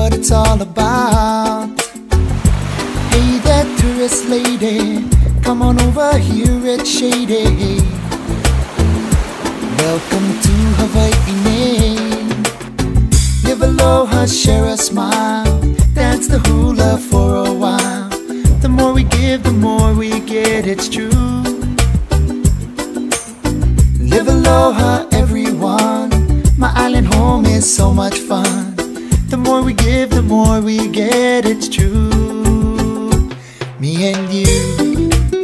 what it's all about. Hey there, tourist lady, come on over here, it's shady. Welcome to Hawaii. Live aloha, share a smile, dance the hula for a while. The more we give, the more we get, it's true. Live aloha, everyone. My island home is so much fun. The more we give, the more we get, it's true. Me and you.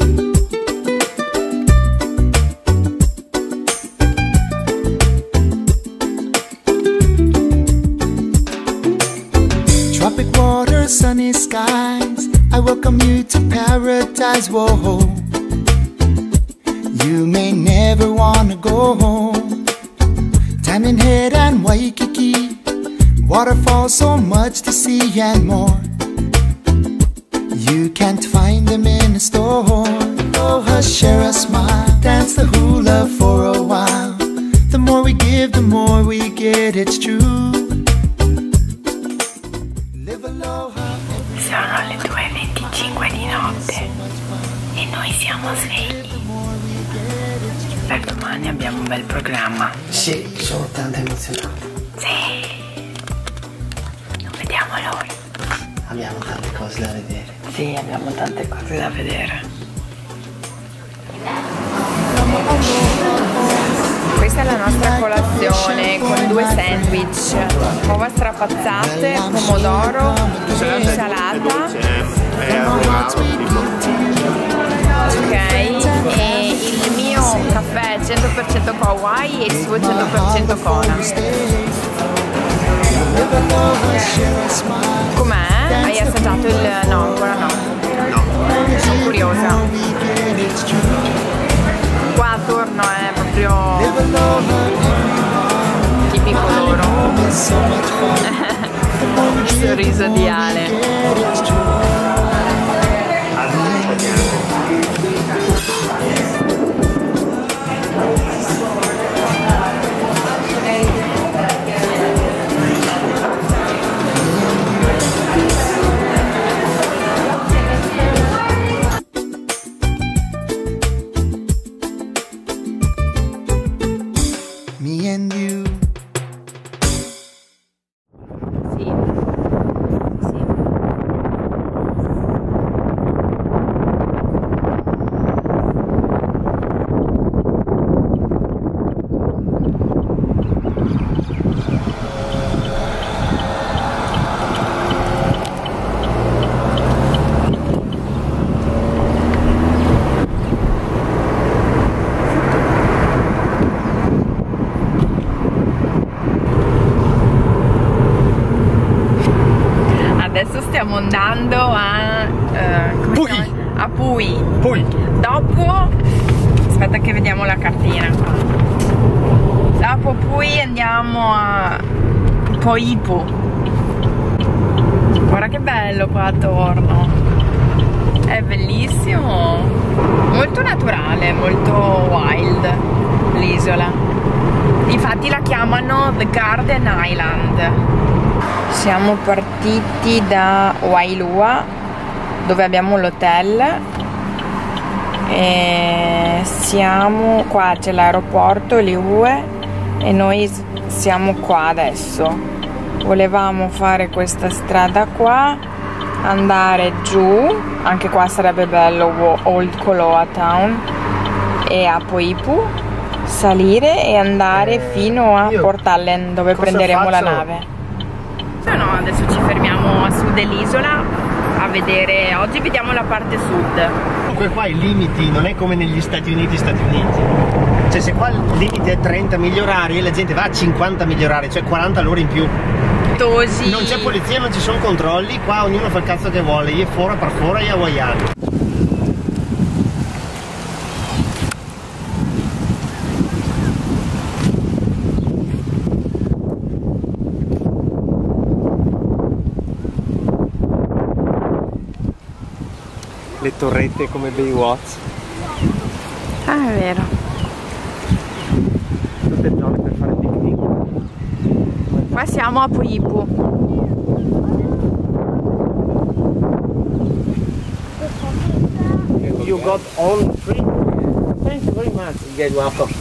Tropic water, sunny skies, I welcome you to paradise. Whoa, you may never wanna go home. Diamond Head and Waikiki, waterfalls, so much to see and more. You can't find them in a store. Aloha, share a smile, dance the hula for a while. The more we give, the more we get, it's true. Live aloha. Sono le 2:25 di notte e noi siamo svegli. Per domani abbiamo un bel programma. Sì, sono tanto emozionato. Sì, non vediamo l'ora. Abbiamo tante cose da vedere. Sì, abbiamo tante cose da vedere. Questa è la nostra colazione con 2 sandwich, uova strapazzate, pomodoro, insalata. Ok, e il mio caffè 100% Hawaii e il suo 100% Kona. Com'è? Hai assaggiato il... no, ancora no. Sono curiosa. Qua attorno è proprio tipico loro. Il sorriso di Ale. Me and you. Sì. Sì. Adesso stiamo andando a Pui. A Pui. Poi Dopo, aspetta che vediamo la cartina qua. Dopo Pui andiamo a Poipu. Guarda che bello qua attorno. È bellissimo. Molto naturale, molto wild l'isola. Infatti la chiamano The Garden Island. Siamo partiti da Wailua, dove abbiamo l'hotel, e siamo qua, c'è l'aeroporto Lihue e noi siamo qua adesso. Volevamo fare questa strada qua, andare giù, anche qua sarebbe bello, Old Koloa Town, e a Poipu, salire e andare fino a Port Allen, dove prenderemo la nave. No, adesso ci fermiamo a sud dell'isola a vedere, oggi vediamo la parte sud. comunque qua i limiti non è come negli Stati Uniti. Cioè se qua il limite è 30 miglia orarie, la gente va a 50 miglia orarie, cioè 40 all'ora in più. Tosi. Non c'è polizia, non ci sono controlli, qua ognuno fa il cazzo che vuole, io fora per fora e hawaiani. Le torrette come Baywatch. Ah, è vero. Tutte zone per fare picnic. Qua siamo a Poipu. got on free. Thank you very much. You're welcome.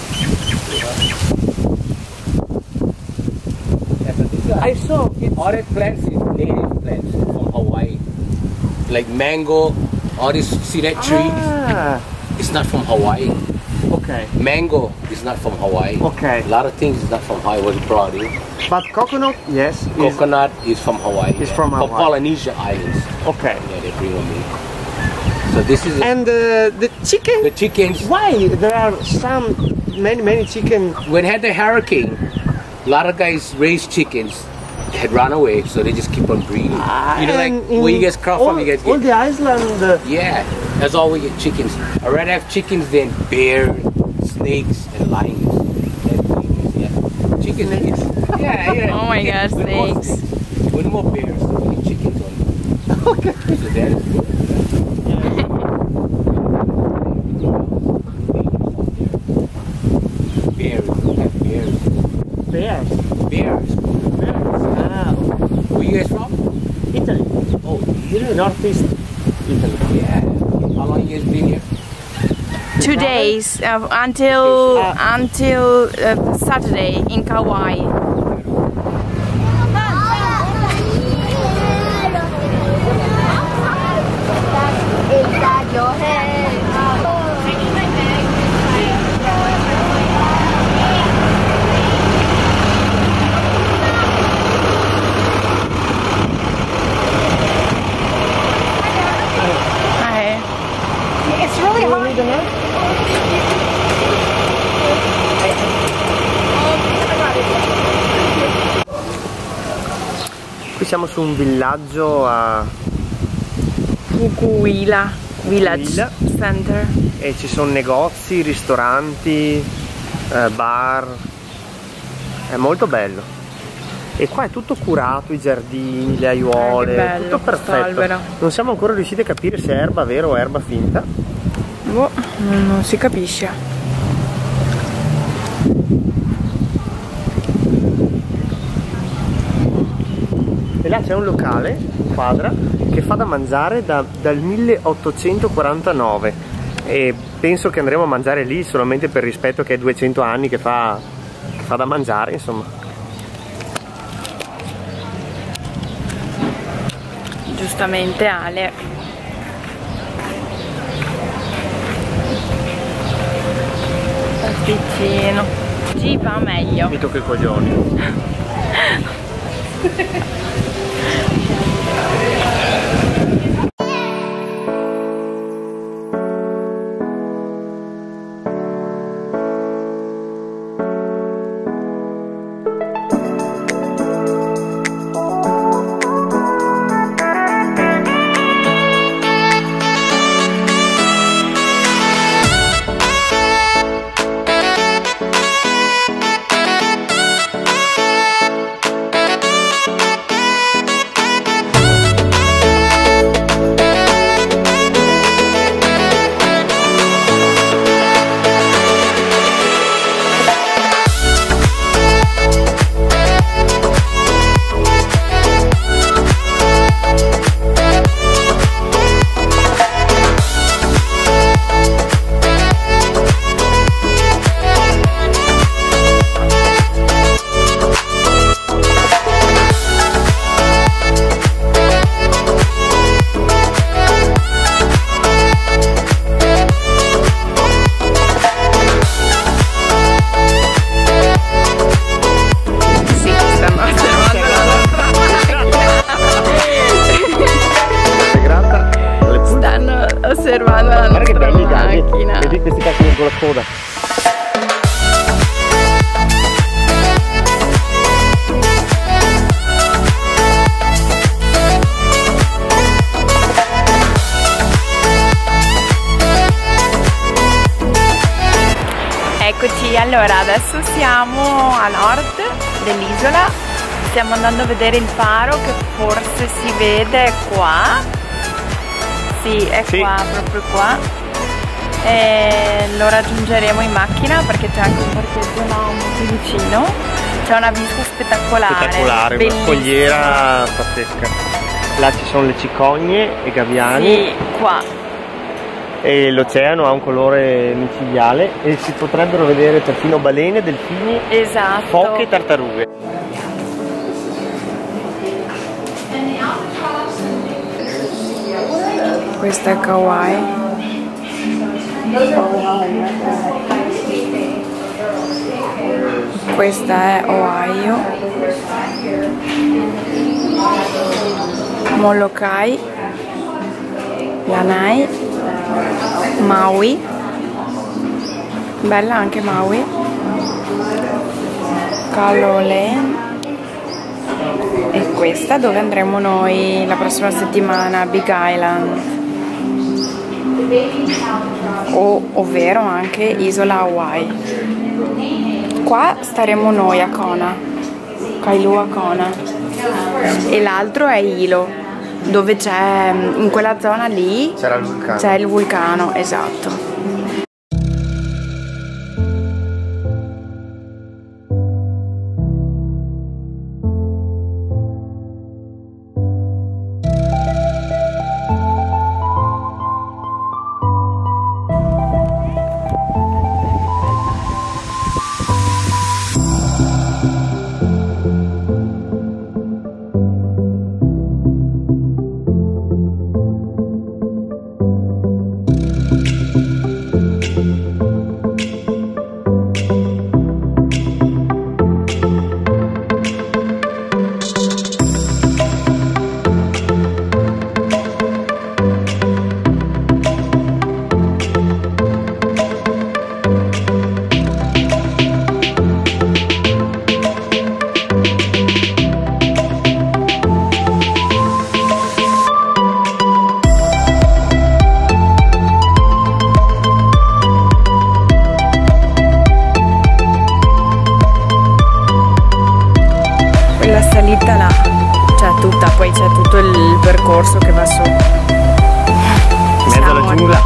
I saw it's Orange plants is native plants from Hawaii. Like mango, all this, see that tree? It's not from Hawaii. Okay. Mango is not from Hawaii. Okay. A lot of things is not from Hawaii, was brought in. But coconut, yes. Coconut is from Hawaii. It's from Hawaii. From Polynesia Islands. Okay. Yeah, they bring them in. So this is And the chicken? the chickens. Why? There are many chicken. When had the hurricane, a lot of guys raised chickens, had run away, so they just keep on breeding. You know, like where you guys come from, you guys all get. the island. Yeah, that's all we get, chickens. I'd rather have chickens than bears, snakes, and lions. Yeah, chickens. Yeah. Oh my gosh, With more snakes. With more bears, so we get chickens on. Okay. So that is good. Bears, we have bears. Bears. Bears. Ah, Where you guys from? Italy. Oh, Northeast Italy. yeah. How long you guys been here? 2 days until Saturday in Kauai. It's really hard. Qui siamo su un villaggio a Pukuila Village Center. e ci sono negozi, ristoranti, bar. È molto bello. E qua è tutto curato, i giardini, le aiuole, che bello, tutto perfetto. quest'albero. Non siamo ancora riusciti a capire se è erba vera o erba finta. Boh, non si capisce. E là c'è un locale, Quadra, che fa da mangiare dal 1849 e penso che andremo a mangiare lì solamente per rispetto che è 200 anni che fa da mangiare, insomma. Giustamente Ale. Pasticcino. Ci va meglio. Mi tocca i coglioni. Osservando la nostra macchina. Vedi questi cacchi con la coda. Eccoci, allora adesso siamo a nord dell'isola, stiamo andando a vedere il faro che forse si vede qua. Sì, è qua, proprio qua. E lo raggiungeremo in macchina perché c'è anche un parcheggio più vicino. C'è una vista spettacolare, una scogliera pazzesca. Là ci sono le cicogne e i gaviani. Sì, qua. e l'oceano ha un colore micidiale e si potrebbero vedere perfino balene, delfini, Esatto. foche e tartarughe. Questa è Kauai. Questa è Ohio. Molokai, Lanai, Maui, bella anche Maui, Kerguelen e questa dove andremo noi la prossima settimana, Big Island, ovvero anche Isola Hawaii. Qua staremo noi a Kona, Kailua Kona, e l'altro è Hilo, dove c'è, in quella zona lì c'è il vulcano, esatto. Salita là, c'è tutta, poi c'è tutto il percorso che va su. In mezzo alla giungla.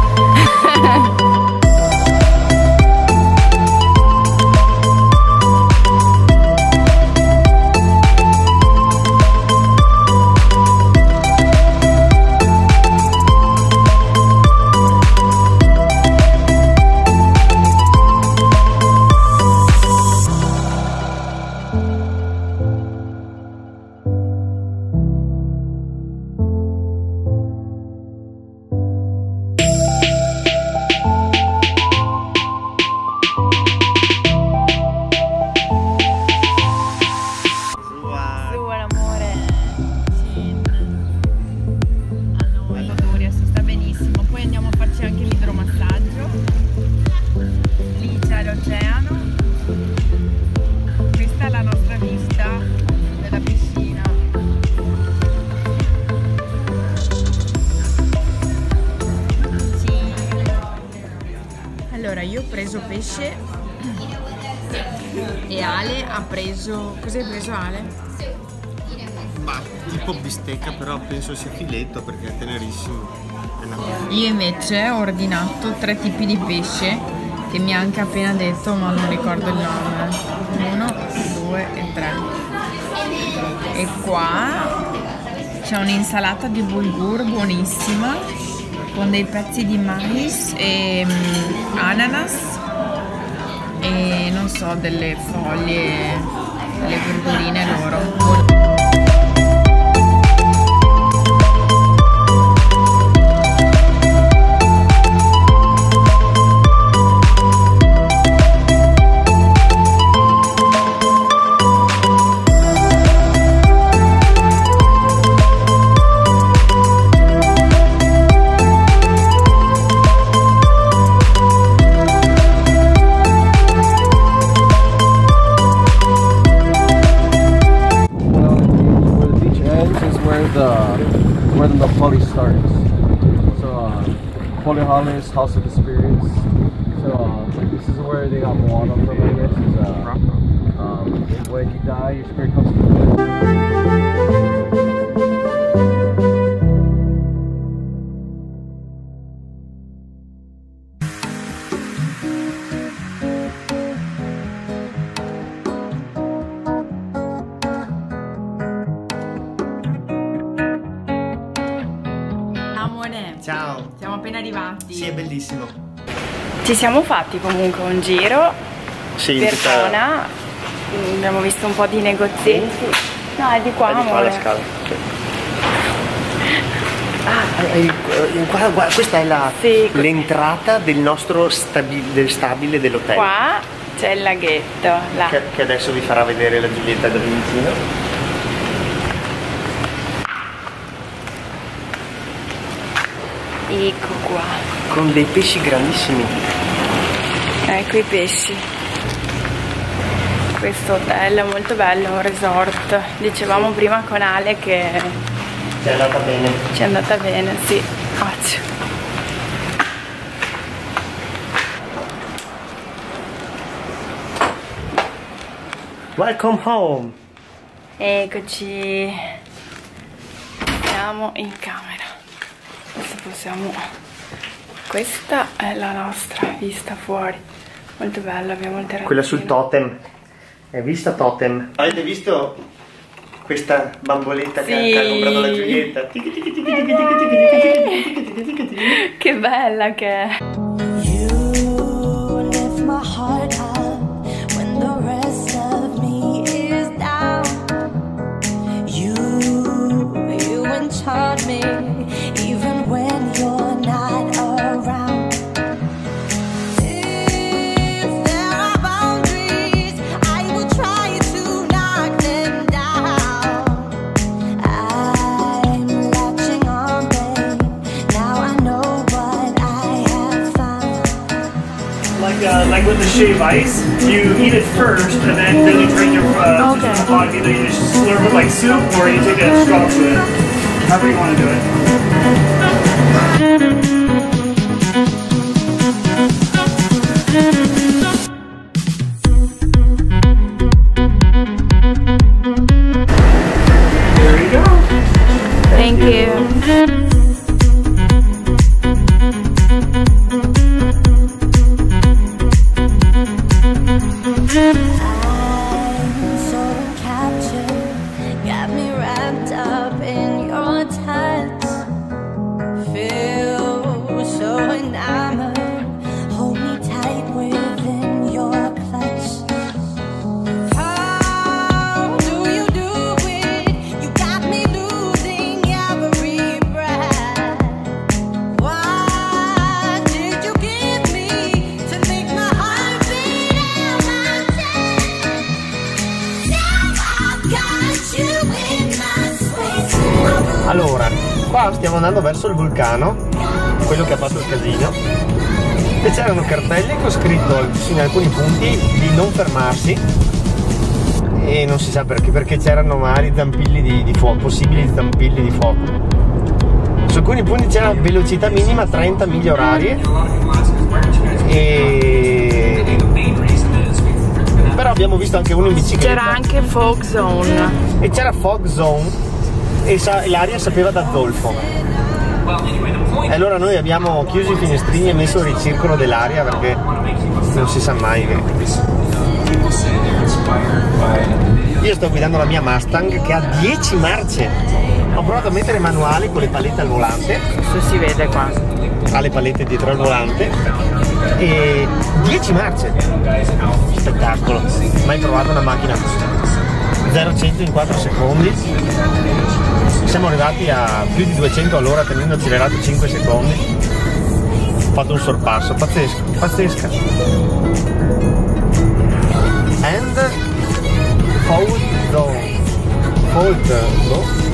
Allora, io ho preso pesce e Ale ha preso... Cosa hai preso, Ale? Ma tipo bistecca, però penso sia filetto perché è tenerissimo. Io invece ho ordinato 3 tipi di pesce che mi ha anche appena detto, ma non ricordo il nome. 1, 2 e 3. E qua c'è un'insalata di bulgur buonissima con dei pezzi di mais e ananas e non so, delle foglie, le verdurine loro. Where the party starts. So Holy Hollis, House of Experience. So this is where they got Moana from, I guess. Is when you die, your spirit comes to life. Amore, Ciao! siamo siamo appena arrivati. Sì, è bellissimo. Ci siamo fatti comunque un giro per zona. Abbiamo visto un po' di negozietti. No, è di qua, è di qua la scala. Sì. Guarda, questa è l'entrata del nostro stabile dell'hotel. Qua c'è il laghetto. Là. Che adesso vi farà vedere la Giulietta da vicino. Ecco qua. Con dei pesci grandissimi. Ecco i pesci. Questo hotel è molto bello, un resort. Dicevamo prima con Ale che ci è andata bene. Ci è andata bene, sì. Occhio. Welcome home. Eccoci. Siamo in camera. Adesso possiamo... Questa è la nostra vista fuori. Molto bella, abbiamo il terrazzino. Quella sul totem. Hai visto totem? Avete visto questa bamboletta che ha comprato la Giulietta? Che bella che è! Like with the shave ice, you eat it first, and then you drink your vodka. Either you just slurp it like soup, or you take a straw to it. However you want to do it. There you go. Thank you. Allora, qua stiamo andando verso il vulcano, quello che ha fatto il casino, e c'erano cartelli con scritto in alcuni punti di non fermarsi, e non si sa perché c'erano magari zampilli di fuoco, possibili zampilli di fuoco. Su alcuni punti c'era velocità minima 30 miglia orarie, però abbiamo visto anche uno in bicicletta. C'era anche fog zone. E c'era fog zone. E l'aria sapeva da zolfo. E allora noi abbiamo chiuso i finestrini e messo il ricircolo dell'aria, perché non si sa mai che... Io sto guidando la mia Mustang che ha 10 marce. Ho provato a mettere manuali con le palette al volante. Questo si vede qua. Ha le palette dietro al volante. E 10 marce. Spettacolo. Mai provato una macchina 0-100 in 4 secondi. Siamo arrivati a più di 200 all'ora tenendo accelerato 5 secondi. Ho fatto un sorpasso, pazzesco, pazzesca. And fault zone. Fault zone.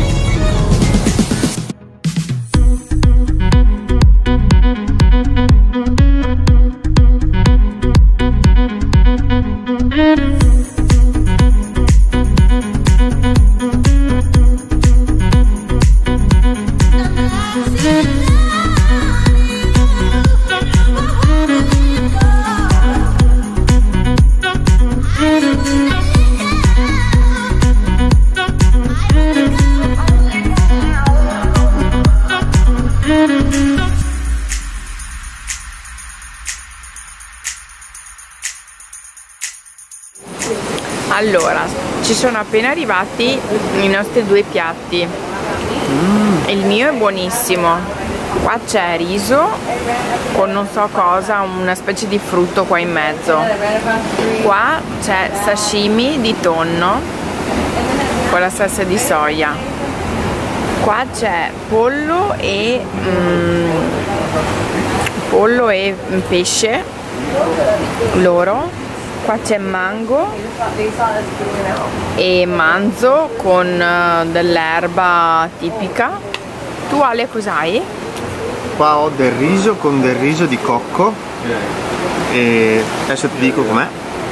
Allora, ci sono appena arrivati i nostri due piatti. Il mio è buonissimo, Qua c'è riso con non so cosa, una specie di frutto qua in mezzo. Qua c'è sashimi di tonno con la salsa di soia. Qua c'è pollo e pesce loro. Qua c'è mango e manzo con dell'erba tipica. Tu Ale cos'hai? Qua ho del riso con del riso di cocco e adesso ti dico com'è.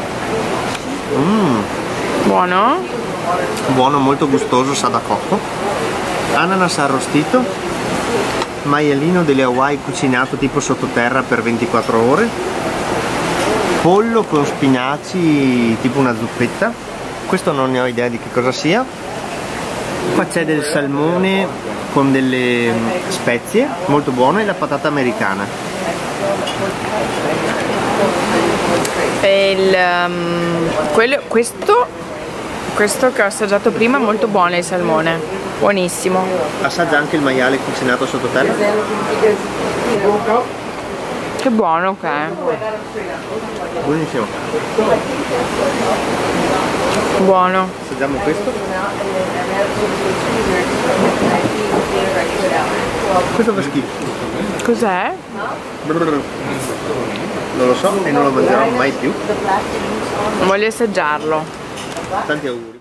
Buono? Buono, molto gustoso, sa da cocco. Ananas arrostito, maialino delle Hawaii cucinato tipo sottoterra per 24 ore, pollo con spinaci tipo una zuppetta, questo non ne ho idea di che cosa sia. Qua c'è del salmone con delle spezie, molto buono, e la patata americana. Questo che ho assaggiato prima è molto buono, il salmone, buonissimo. Assaggia anche il maiale cucinato sottoterra. Che buono che è. Buonissimo. Buono. Assaggiamo questo. Questo fa schifo. Cos'è? Non lo so e non lo mangerò mai più. Voglio assaggiarlo. Tanti auguri.